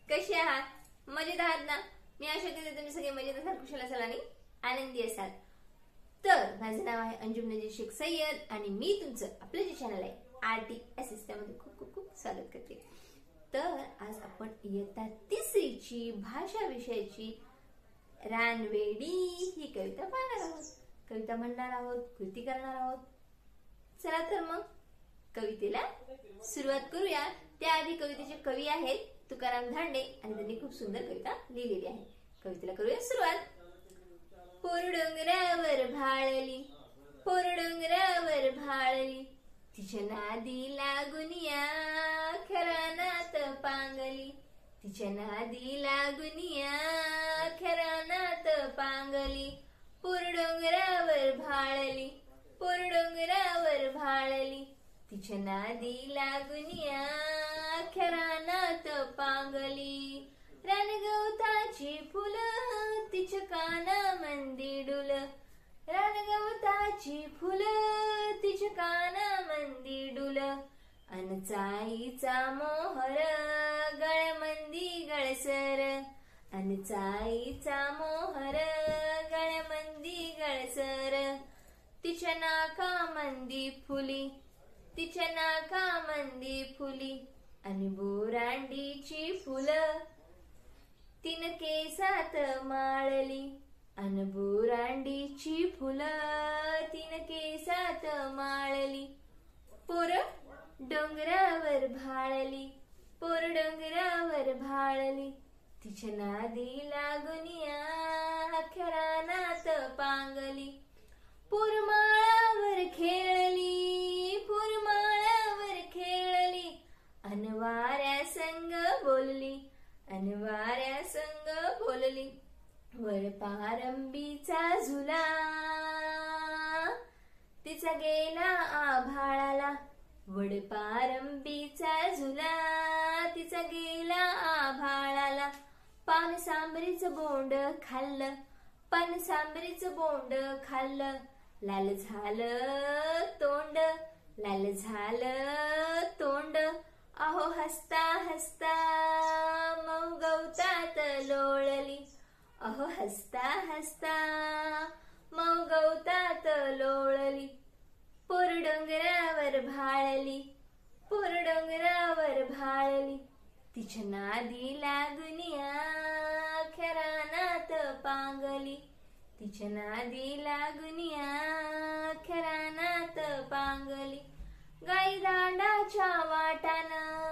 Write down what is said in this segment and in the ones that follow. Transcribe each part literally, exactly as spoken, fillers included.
कसे आहात? मजेत आहात ना? मी आशा करते तुम्ही सगळे मजेत असाल, कुशल असाल आणि आनंदी असाल। तर माझे नाव आहे अंजुम नजीर शेख सय्यद आणि मी तुमचं आपलं जे चॅनल आहे आरटीएस त्यामध्ये खूप खूप खूप स्वागत करते। तर आज आपण इयत्ता तिसरीची भाषा विषयाची रानवेडी ही कविता पाहणार आहोत, कविता म्हणणार आहोत, कृती करणार आहोत। चला तर मग कवितेला सुरुवात करूया। त्याआधी कवितेचे कवी आहेत तुकाराम धांडे आणि त्यांनी खूप सुंदर कविता लिहिलेली आहे। कवितेला करूया सुरुवात। पोरडोंगरावर भाळली, पोरडोंगरावर भाळली, तिच्या नादी लागून या खरानात पांगली, तिच्या नादी लागून या खरानात पांगली। पोरडोंगरावर भाळली, पोरडोंगरावर भाळली, तिच्या नादी लागून या खरानात पांगली। रानगवताची फुलं तिच्या कानामंदी डुल, रानगवताची फुलं तिच्या कानामंदी डुल, अन चाईचा मोहर गळ्यामंदी गळसर, अन चाईचा मोहर गळ्यामंदी गळसर। तिच्या नाकामंदी फुली, तिच्या नाकामंदी फुली, आणि बोरांडीची फुलं तीन केसात माळली, अन बोरांडीची फुलं तीन केसात माळली। पोर डोंगरावर भाळली, पोर डोंगरावर भाळली, तिच्या नादी लागून या खरानात पांगली। पोर माळावर खेळली, पोर माळावर खेळली, अन वाऱ्या संग बोलली, अन वाऱ्या संग बोलली। वर पारंबीचा झुला तिचा गेला आभाळाला, वड पारंबीचा झुला तिचा गेला आभाळाला। पान सांबरीचं बोंड खाल्लं, पान सांबरीचं बोंड खाल्लं, लाल झालं तोंड, लाल झालं तोंड। अहो हसता हसता मऊ गवतात लोळली, अहो हसता हसता मऊ गवतात लोळली। पोर डोंगरावर भाळली, पोर डोंगरावर भाळली, तिच्या नादी लागून या खरानात पांगली, तिच्या नादी लागून या खरानात पांगली। गाई दांडाच्या वाटान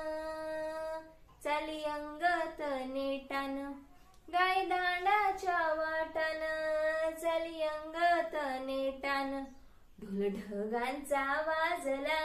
चाली अंगत नेटान, गाई दांडाच्या वाटान चाली अंगत नेटान। ढोल ढगांचा वाजला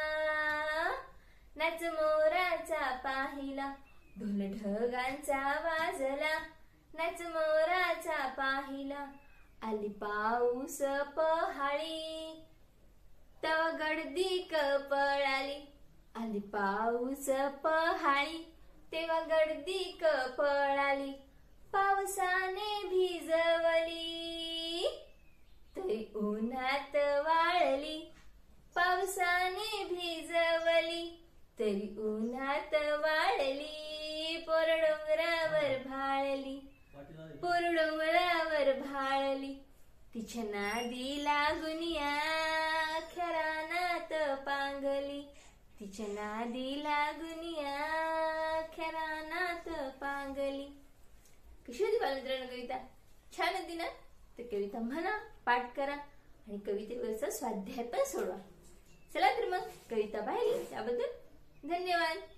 नाच मोराचा पाहिला, ढोल ढगांचा वाजला नाच मोराचा पाहिला। आली पाऊस पहाळी तवा गडदी कपळाली, आली पाऊस पहाळी तेव्हा गडदी कपळाली। पावसाने भिजवली तरी उन्हात वाळली, पावसाने भिजवली तरी उन्हात वाळली। पोर डोंगरावर भाळली, पोर डोंगरावर भाळली, तिच्या नादी लागून या खरानात पांगली, तिच्या नादी लागून या खरानात पांगली। कशी होती बालमित्रांनो कविता? छान होती ना? तर कविता म्हणा, पाठ करा आणि कवितेवरचा स्वाध्याय पण सोडवा। चला तर मग कविता पाहिली त्याबद्दल धन्यवाद।